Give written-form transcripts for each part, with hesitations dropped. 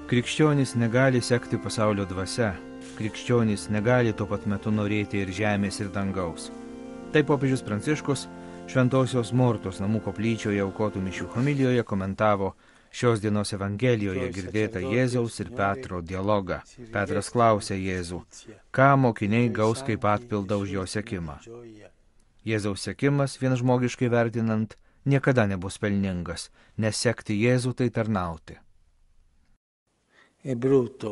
Krikščionys negali sekti pasaulio dvasia, krikščionys negali tuo pat metu norėti ir žemės, ir dangaus. Taip popiežius Pranciškus Šventosios Mortos namų koplyčioje aukotų mišių homilijoje komentavo šios dienos Evangelijoje girdėtą Jėzaus ir Petro dialogą. Petras klausė Jėzų, ką mokiniai gaus kaip atpildą už jo sekimą. Jėzaus sekimas, vien žmogiškai vertinant, niekada nebus pelningas, nes sekti Jėzų tai tarnauti. È brutto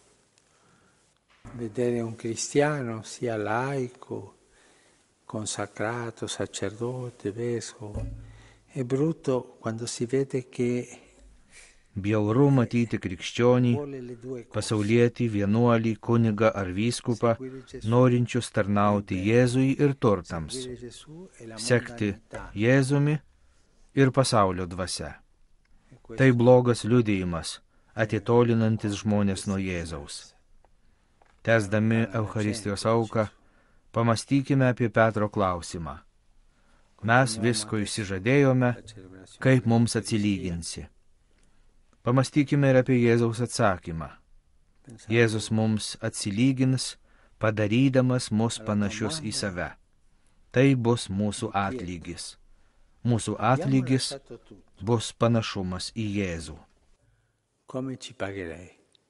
vedere un cristiano, sia laico, consacrato, sacerdote, vescovo. È brutto quando si vede che Bjauru matyti krikščionį, pasaulietį, vienuolį, kunigą ar vyskupą, norinčius tarnauti Jėzui ir turtams, sekti Jėzumi ir pasaulio dvasia. Tai blogas liudijimas, atitolinantis žmonės nuo Jėzaus. Tęsdami Eucharistijos auką, pamastykime apie Petro klausimą. Mes visko išsižadėjome, kaip mums atsilyginsi. Pamastykime ir apie Jėzaus atsakymą. Jėzus mums atsilygins, padarydamas mus panašius į save. Tai bus mūsų atlygis. Mūsų atlygis bus panašumas į Jėzų. Come ci pagherei?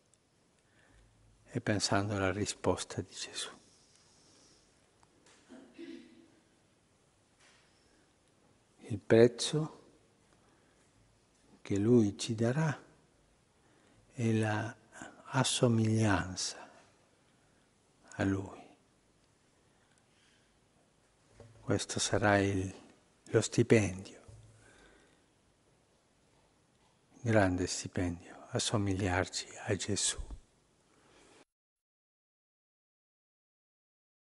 E pensando alla risposta di Gesù. Il prezzo che Lui ci darà è la assomiglianza a Lui. Questo sarà lo stipendio, grande stipendio, assomigliarci a Gesù.